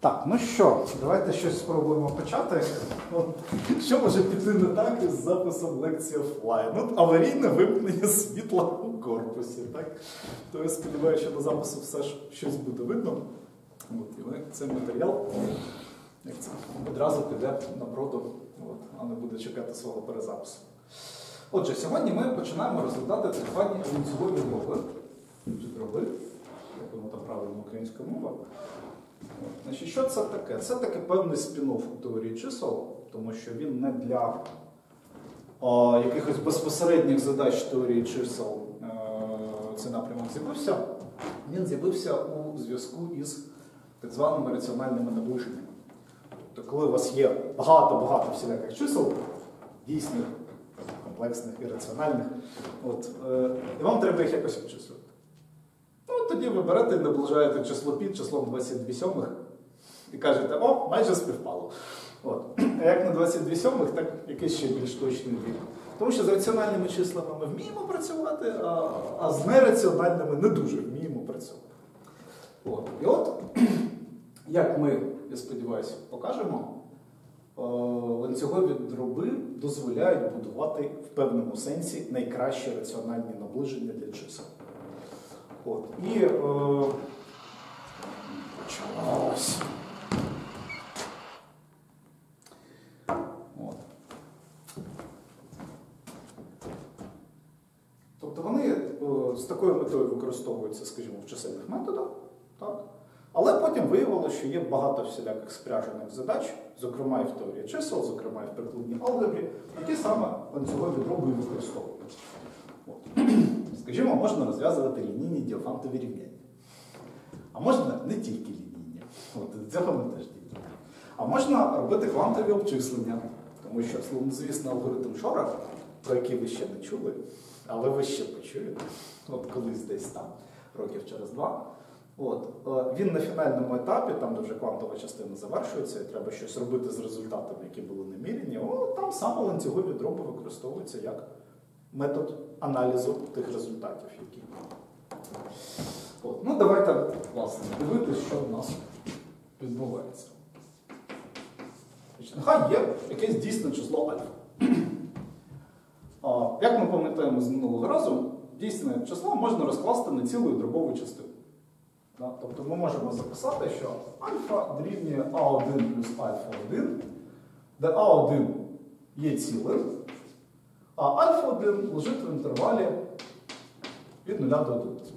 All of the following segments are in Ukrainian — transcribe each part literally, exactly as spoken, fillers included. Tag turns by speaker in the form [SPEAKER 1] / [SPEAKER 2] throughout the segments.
[SPEAKER 1] Так, ну що, давайте щось спробуємо почати. От, що може піти не так із записом лекції офлайн? Ну, аварійне вимкнення світла у корпусі. Так? То я сподіваюся, що на запису все ж щось буде видно. От, і ми цей матеріал як це, одразу піде на проду, от, а не буде чекати свого перезапису. Отже, сьогодні ми починаємо розглядати так звані ланцюгові дроби. Чи дроби, як воно там правильно українська мова. От, значить, що це таке? Це таке певний спін-офф у теорії чисел, тому що він не для о, якихось безпосередніх задач теорії чисел е, цей напрямок з'явився. Він з'явився у зв'язку із так званими раціональними наближеннями. Тобто, коли у вас є багато-багато всіляких чисел, дійсних, комплексних і раціональних, от, е, і вам треба їх якось обчислювати. Ну, тоді ви берете і наближаєте число під числом двадцять дві сьомих і кажете, о, майже співпало. От. А як на двадцять дві сьомих, так якийсь ще більш точний вік. Тому що з раціональними числами ми вміємо працювати, а, а з нераціональними не дуже вміємо працювати. От. І от, як ми, я сподіваюся, покажемо, ланцюгові дроби дозволяють будувати в певному сенсі найкращі раціональні наближення для чисел. От. І е, почалось. От. Тобто вони е, з такою метою використовуються, скажімо, в чисельних методах, так? Але потім виявилося, що є багато всіляких спряжених задач, зокрема і в теорії чисел, зокрема і в прикладній алгебрі, які саме ланцюгові дроби використовують. От. Скажімо, можна розв'язувати лінійні діофантові рівняння. А можна не тільки лінійні. От, цього ми теж дійдемо. А можна робити квантові обчислення. Тому що, славнозвісний алгоритм Шора, про який ви ще не чули, але ви ще почуєте, от колись десь там, років через два, от, він на фінальному етапі, там де вже квантова частина завершується, і треба щось робити з результатами, які були намірені, о, там саме ланцюгові дроби використовуються як метод аналізу тих результатів, які. От. Ну, давайте, власне, дивитися, що в нас відбувається. Нехай є якесь дійсне число альфа. А, як ми пам'ятаємо з минулого разу, дійсне число можна розкласти на цілу дробову частину. Да? Тобто ми можемо записати, що альфа дорівнює а один плюс альфа один, де а один є цілим, а альфа один лежить в інтервалі від нуля до одиниці.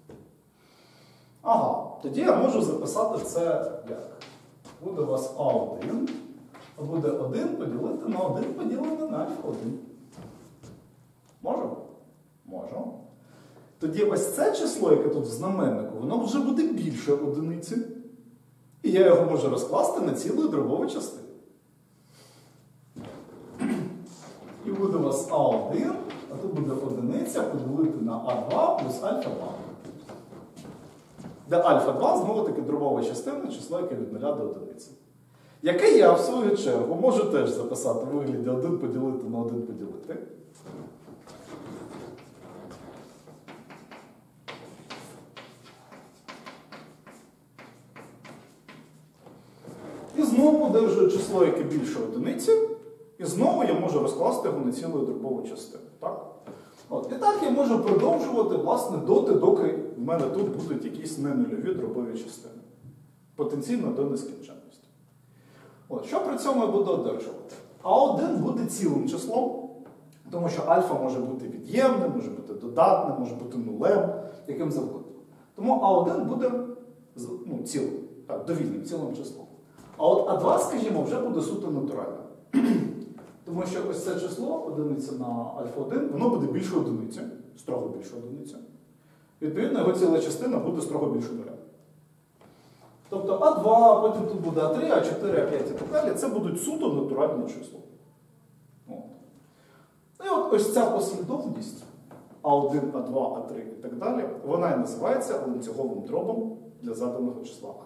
[SPEAKER 1] Ага, тоді я можу записати це як? Буде у вас а один, а буде один поділити на один поділене на альфа один. Можемо? Можемо. Тоді ось це число, яке тут в знаменнику, воно вже буде більше одиниці. І я його можу розкласти на цілу дробову частину. І буде у вас а один, а тут буде одиниця поділити на а два плюс альфа два. Де альфа два, знову-таки, дробова частина, число, яке від нуля до одиниці. Яке я, в свою чергу, можу теж записати в вигляді один поділити на один поділити. І знову одержую число, яке більше одиниці. І знову я можу розкласти його на цілу дробову частину. Так? От. І так я можу продовжувати, власне, доти, доки в мене тут будуть якісь ненульові дробові частини. Потенційно до нескінченності. От. Що при цьому я буду одержувати? а один буде цілим числом, тому що альфа може бути від'ємним, може бути додатним, може бути нулем, яким завгодно. Тому а один буде ну, цілим, так, довільним, цілим числом. А от а два, скажімо, вже буде суто натуральним. Тому що ось це число, одиниця на альфа один, воно буде більше одиниці, строго більше одиниці. Відповідно, його ціла частина буде строго більше нуля. Тобто а два, потім тут буде а три, а чотири, а п'ять і так далі. Це будуть суто натуральні число. От. І от ось ця послідовність а один, а два, а три і так далі, вона і називається ланцюговим дробом для заданого числа альфа.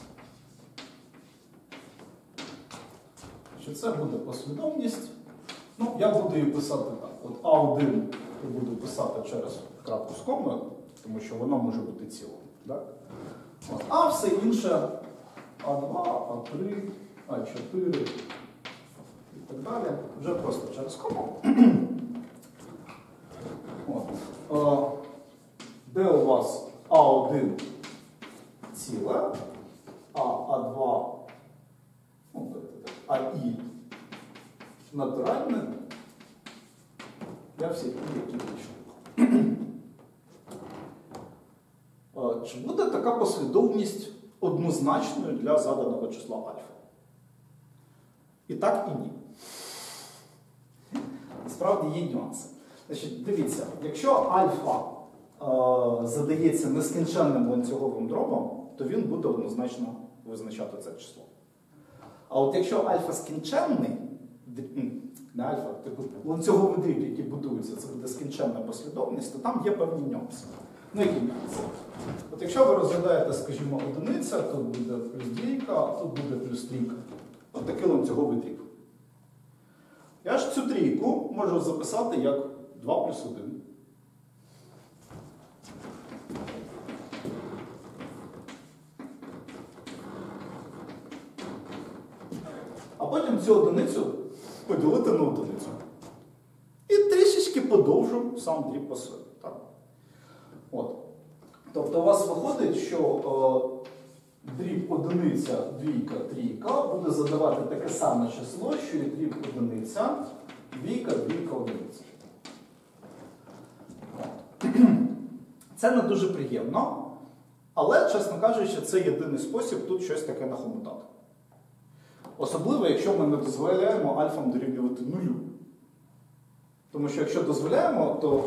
[SPEAKER 1] Що це буде послідовність Ну, я буду її писати так. От а один я буду писати через крапку з комою, тому що воно може бути цілим. Так? От. А все інше а два, а три, а чотири і так далі. Вже просто через кому. От. Де у вас а один ціле, а А2, ну, АІ натуральне, я всі які вийшли. Чи буде така послідовність однозначною для заданого числа альфа? І так, і ні. Насправді є нюанси. Значить, дивіться, якщо альфа е, задається нескінченним ланцюговим дробом, то він буде однозначно визначати це число. А от якщо альфа скінченний, не альфа, типу ланцюговий дріб, який будується, це буде скінченна послідовність, то там є певні нюанси. Ну, які нюанси? От якщо ви розглядаєте, скажімо, одиниця, тут буде плюс двійка, а тут буде плюс трійка. От такий ланцюговий дріб. Я ж цю трійку можу записати як два плюс один. А потім цю одиницю поділити на одиницю. І трішечки подовжу сам дріб по собі. Так? От. Тобто у вас виходить, що е, дріб одиниця, двійка, трійка буде задавати таке саме число, що і дріб одиниця, двійка, двійка, одиниця. Це не дуже приємно, але, чесно кажучи, це єдиний спосіб тут щось таке нахомутати. Особливо, якщо ми не дозволяємо альфам дорівнювати нулю. Тому що якщо дозволяємо, то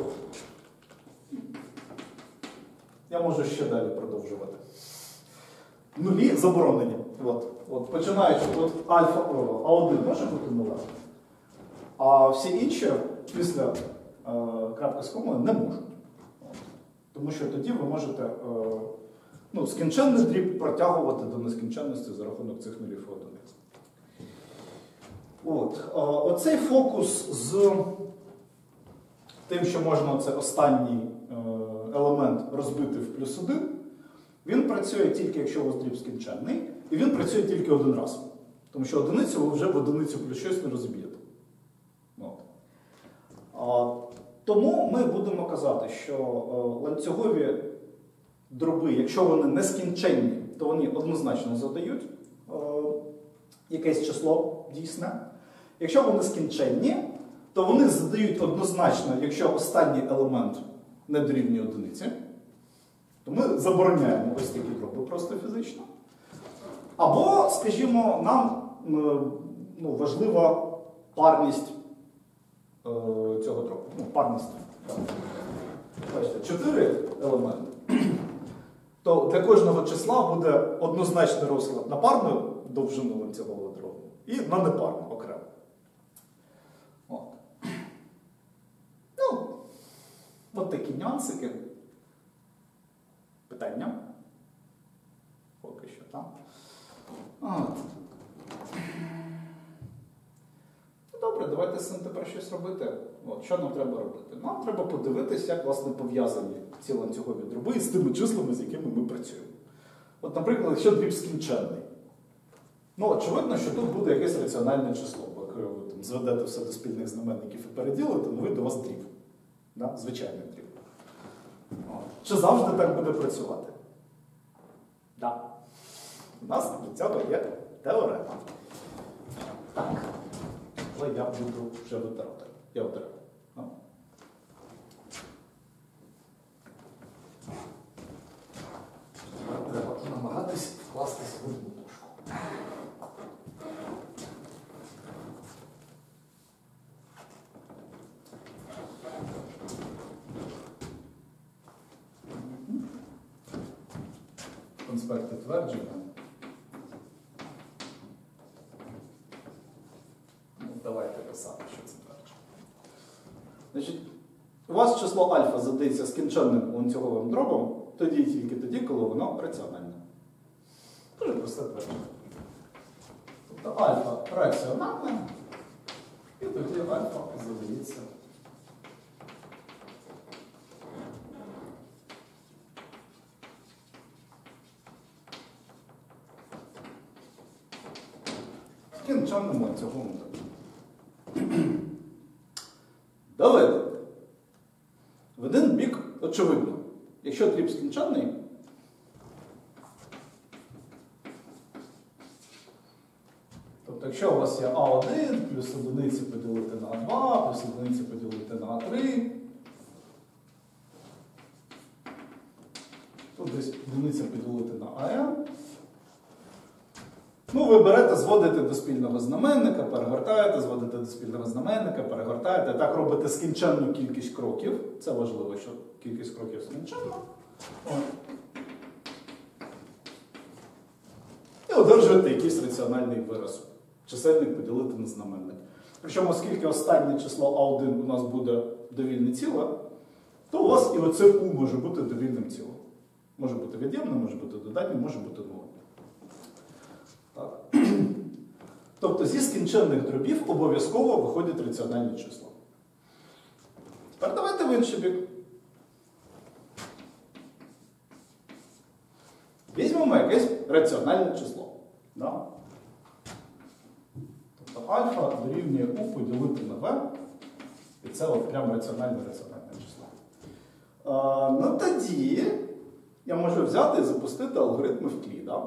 [SPEAKER 1] я можу ще далі продовжувати. Нулі заборонені. От, от, починаючи, от альфа а один може бути нулем, а всі інші після е, крапки з комою не можуть. От. Тому що тоді ви можете е, ну, скінченний дріб протягувати до нескінченності за рахунок цих нулів і одиниць. От. Е, оцей фокус з тим, що можна це останній е, елемент розбити в плюс один, він працює тільки, якщо у вас дріб скінченний, і він працює тільки один раз. Тому що одиницю ви вже в одиницю плюс щось не розіб'єте. Тому ми будемо казати, що ланцюгові дроби, якщо вони нескінченні, то вони однозначно задають якесь число дійсне. Якщо вони скінченні, то вони задають однозначно, якщо останній елемент не дорівнює одиниці, то ми забороняємо ось такі дроби просто фізично. Або, скажімо, нам ну, важлива парність е, цього дробу. Ну, парність. Так. Бачите, чотири елементи. То для кожного числа буде однозначний розклад на парну довжину ланцюгового дробу і на непарну окремо. От. Ну, от такі нюансики. Питання? Поки що там. От. Добре, давайте з цим тепер щось робити. От, що нам треба робити? Нам треба подивитися, як, власне, пов'язані ці ланцюгові дроби з тими числами, з якими ми працюємо. От, наприклад, якщо дріб скінченний. Ну, очевидно, що тут буде якесь раціональне число. Бо якщо ви там зведете все до спільних знаменників і переділите, ну вийде у вас дріб. Да? Звичайний дріб. От. Чи завжди так буде працювати? Так. У нас до цього є теорема. Так. Але я буду вже витирати. Я витираю. Ну. Треба намагатись вкластись в одну дужку. Конспекти твердження. Ну, давайте писати, що це твердження. Значить, у вас число альфа задається скінченним ланцюговим дробом, тоді тільки тоді, коли воно раціональне. Дуже просте твердження. Тобто альфа раціональне, і тоді альфа задається. Скінченним ланцюгом. Доведено. В один бік очевидно. Якщо дріб скінченний, тобто якщо у вас є а один, плюс одиниці поділити на а два, плюс одиниці поділити на а три, тут десь одиниця поділити на АН, ну, ви берете, зводите до спільного знаменника, перегортаєте, зводите до спільного знаменника, перегортаєте. Так робите скінченну кількість кроків. Це важливо, що кількість кроків скінченна. І одержуєте якийсь раціональний вираз. Чисельник поділити на знаменник. Причому, оскільки останнє число а один у нас буде довільне ціле, то у вас і оце у може бути довільним цілим. Може бути від'ємним, може бути додатнім, може бути нулем. Так. Тобто зі скінченних дробів обов'язково виходять раціональні числа. Тепер давайте в інший бік. Візьмемо якесь раціональне число. Да? Тобто альфа дорівнює у поділити на v, і це от прямо раціональне раціональне число. А, ну тоді я можу взяти і запустити алгоритми в тлі. Да?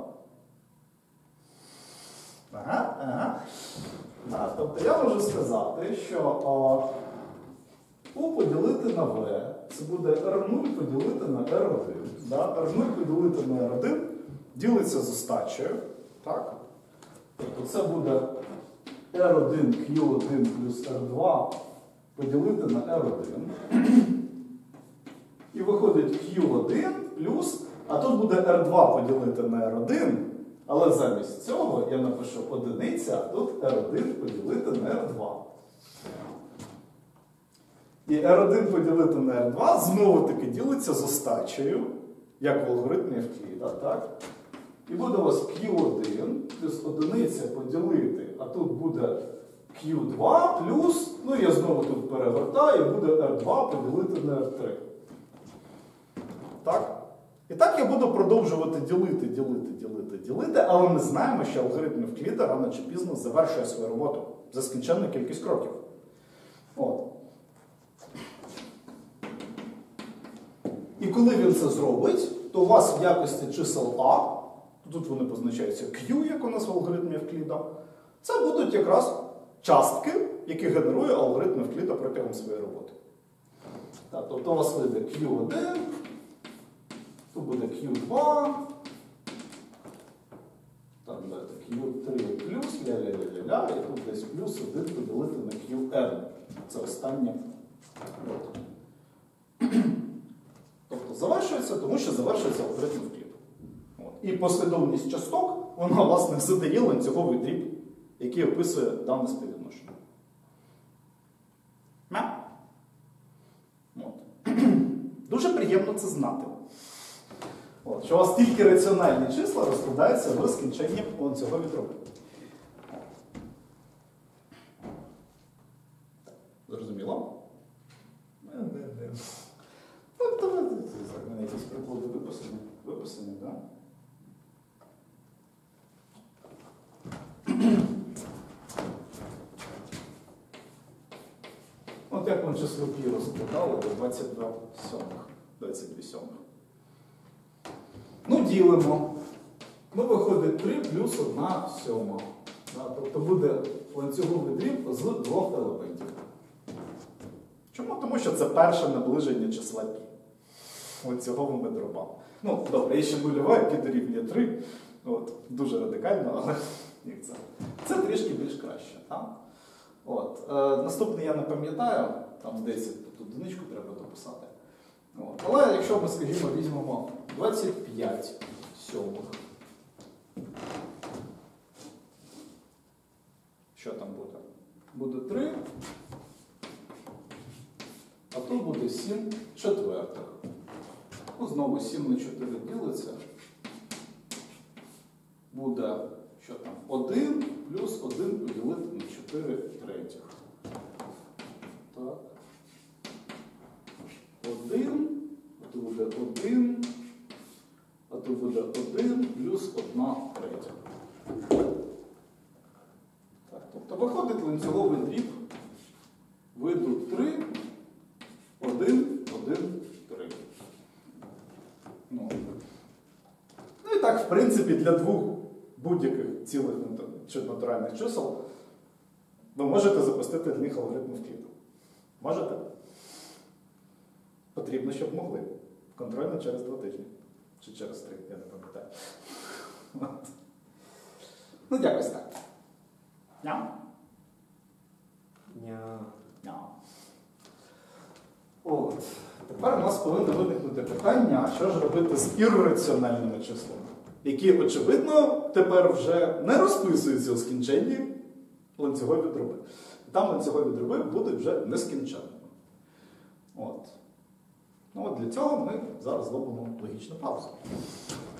[SPEAKER 1] Ага, ага. Да, тобто я можу сказати, що о, у поділити на v, це буде ар нуль поділити на ар один. Да? ар нуль поділити на ар один ділиться з остачею. Так? Тобто це буде ар один к'ю один плюс ар два поділити на ар один. І виходить к'ю один плюс, а тут буде ар два поділити на ар один. Але замість цього я напишу одиниця, а тут ар один поділити на ар два. І ар один поділити на ар два знову-таки ділиться з остачею, як в алгоритмі Евкліда, так? І буде у вас к'ю один плюс одиниця поділити, а тут буде к'ю два плюс, ну я знову тут перевертаю, і буде ар два поділити на ар три. Так? І так я буду продовжувати ділити, ділити, ділити, ділити, але ми знаємо, що алгоритм Евкліда рано чи пізно завершує свою роботу за скінченну кількість кроків. От. І коли він це зробить, то у вас в якості чисел А, тут вони позначаються Q, як у нас в алгоритмі Евкліда, це будуть якраз частки, які генерує алгоритм Евкліда протягом своєї роботи. Так, тобто у вас вийде к'ю один, тут буде к'ю два, там буде к'ю три плюс, ля-ля-ля-ля-ля, і тут десь плюс один поділити на к'ю ен. Це останнє. Тобто завершується, тому що завершується алгоритм Евкліда. І послідовність часток, вона, власне, задає ланцюговий дріб, який описує дане співвідношення. Дуже приємно це знати. От, що у вас тільки раціональні числа розкладаються в скінченні ланцюгові дроби. Зрозуміло? Не-не-не. Ну, давайте, в мене якісь приклади виписані, виписані, так? От як ми число пі розкладали до двадцять два сьомих, двадцять дві сьомих. Ну, ділимо. Ну, виходить три плюс одна сьома. Тобто буде ланцюговий дріб з двох елементів. Чому? Тому що це перше наближення числа пі ланцюговими дробами. Ну, добре, є ще нульова, пі дорівнює три. От, дуже радикально, але як це? Це трішки більш краще. Так? От. Е, наступний я не пам'ятаю, там здається, тут одиничку треба дописати. От. Але якщо ми, скажімо, візьмемо двадцять п'ять сьомих, що там буде? Буде три, а тут буде сім четвертих. Ну, знову сім на чотири ділиться. Буде, що там, один плюс один поділити на чотири третіх. буде один, а тут буде один плюс одна третя. Так, тобто виходить ланцюговий дріб виду три, один, один, три. Ну. ну і так, в принципі, для двох будь-яких цілих чи натуральних чисел ви можете запустити для них алгоритм вкліту. Можете? Потрібно, щоб могли. Контрольно через два тижні. Чи через три, я не пам'ятаю. Ну, якось так. Ням?
[SPEAKER 2] Ня.
[SPEAKER 1] Ням. От. Тепер у нас повинно виникнути питання, а що ж робити з ірраціональними числами, які, очевидно, тепер вже не розписуються у скінченні ланцюгові дроби. Там ланцюгові дроби будуть вже нескінченними. От. Ну от для цього ми зараз зробимо логічну паузу.